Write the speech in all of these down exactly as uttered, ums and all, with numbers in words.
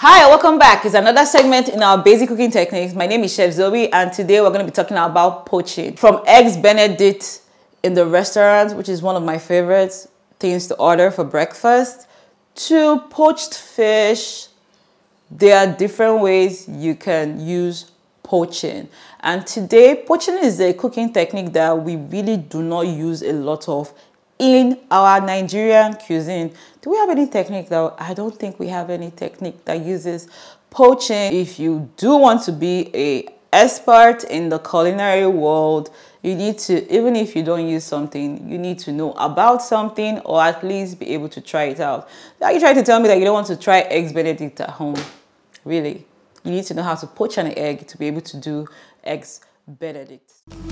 Hi, welcome back. It's another segment in our basic cooking techniques. My name is Chef Zoey, and today we're going to be talking about poaching. From eggs Benedict in the restaurant, which is one of my favorite things to order for breakfast, to poached fish. There are different ways you can use poaching. And today, poaching is a cooking technique that we really do not use a lot of in our Nigerian cuisine. Do we have any technique though? I don't think we have any technique that uses poaching. If you do want to be an expert in the culinary world, you need to, even if you don't use something, you need to know about something or at least be able to try it out. Now you try to tell me that you don't want to try eggs Benedict at home. Really? You need to know how to poach an egg to be able to do eggs Benedict.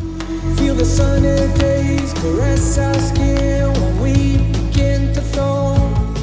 Feel the sunny days caress our skin when we begin to thaw.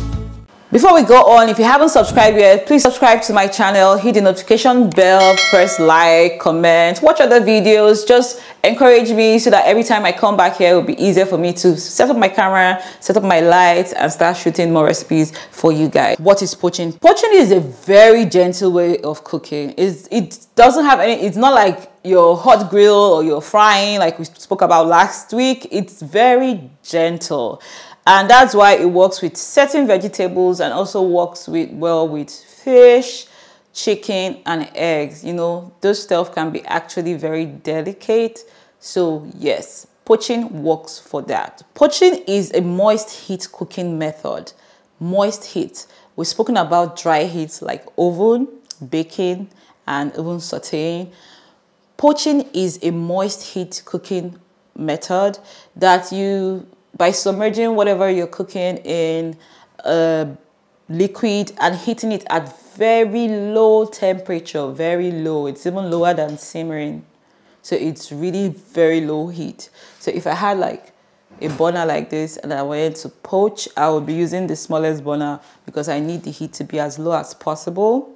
Before we go on, if you haven't subscribed yet, please subscribe to my channel, hit the notification bell, press like, comment, watch other videos. Just encourage me so that every time I come back here, it will be easier for me to set up my camera, set up my lights, and start shooting more recipes for you guys. What is poaching? Poaching is a very gentle way of cooking. It's, it doesn't have any, it's not like your hot grill or your frying like we spoke about last week. It's very gentle. And that's why it works with certain vegetables and also works with well with fish, chicken, and eggs. You know, those stuff can be actually very delicate. So yes, poaching works for that. Poaching is a moist heat cooking method. Moist heat. We've spoken about dry heat like oven, baking, and even sauteing. Poaching is a moist heat cooking method that you, by submerging whatever you're cooking in a liquid and heating it at very low temperature, very low. It's even lower than simmering. So it's really very low heat. So if I had like a burner like this and I wanted to poach, I would be using the smallest burner because I need the heat to be as low as possible.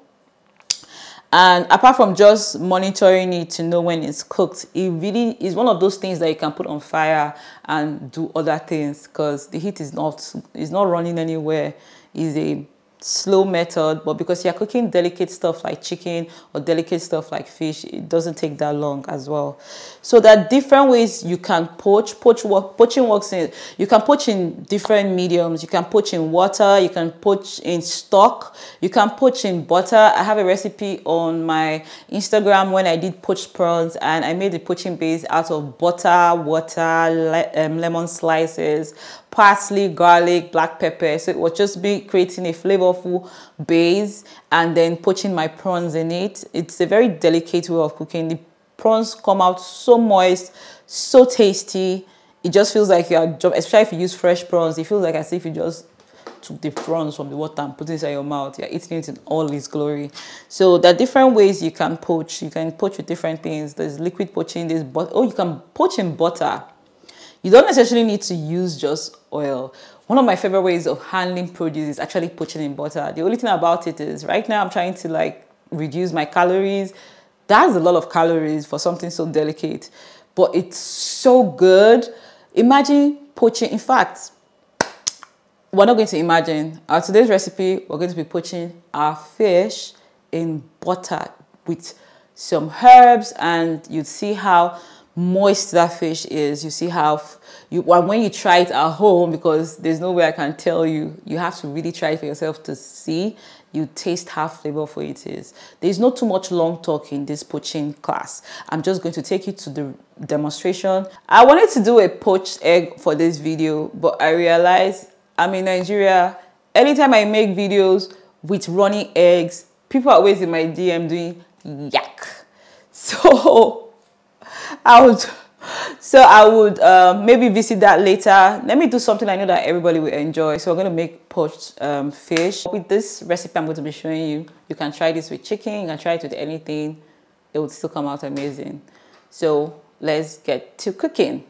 And apart from just monitoring it to know when it's cooked, it really is one of those things that you can put on fire and do other things because the heat is not is not running anywhere. It's a slow method, but because you're cooking delicate stuff like chicken or delicate stuff like fish, it doesn't take that long as well. So there are different ways you can poach. Poach work, poaching works in, you can poach in different mediums. You can poach in water, you can poach in stock, you can poach in butter. I have a recipe on my Instagram when I did poached prawns, and I made the poaching base out of butter, water, le um, lemon slices, parsley, garlic, black pepper. So it was just be creating a flavorful base and then poaching my prawns in it. It's a very delicate way of cooking. The prawns come out so moist, so tasty. It just feels like you're, especially if you use fresh prawns, it feels like as if you just took the prawns from the water and put it inside your mouth. You're eating it in all its glory. So there are different ways you can poach. You can poach with different things. There's liquid poaching, there's but oh, you can poach in butter. You don't necessarily need to use just oil. One of my favorite ways of handling produce is actually poaching in butter. The only thing about it is right now I'm trying to like reduce my calories. That's a lot of calories for something so delicate, but it's so good. Imagine poaching. In fact, we're not going to imagine. Our today's recipe, we're going to be poaching our fish in butter with some herbs, and you'd see how moist that fish is. You see how you when you try it at home, because there's no way I can tell you, you have to really try it for yourself to see. You taste how flavorful it is. There's not too much long talk in this poaching class. I'm just going to take you to the demonstration. I wanted to do a poached egg for this video, but I realized I'm in Nigeria. Anytime I make videos with running eggs, people are always in my D M doing yak. So I would, so I would uh, maybe visit that later. Let me do something I know that everybody will enjoy. So we're going to make poached um, fish. With this recipe I'm going to be showing you, you can try this with chicken, you can try it with anything. It would still come out amazing. So let's get to cooking.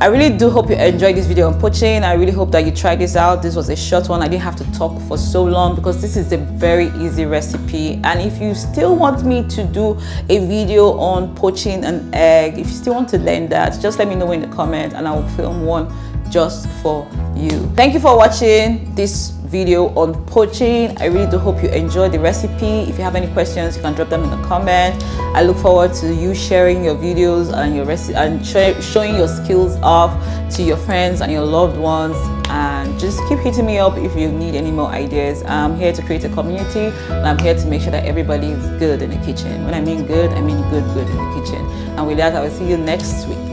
I really do hope you enjoyed this video on poaching. I really hope that you try this out. This was a short one. I didn't have to talk for so long because this is a very easy recipe. And if you still want me to do a video on poaching an egg, if you still want to learn that, just let me know in the comments and I will film one just for you. Thank you for watching this video on poaching. I really do hope you enjoyed the recipe. If you have any questions, you can drop them in the comments. I look forward to you sharing your videos and your recipe and sh showing your skills off to your friends and your loved ones. And just keep hitting me up if you need any more ideas. I'm here to create a community and I'm here to make sure that everybody is good in the kitchen. When I mean good, I mean good, good in the kitchen. And with that, I will see you next week.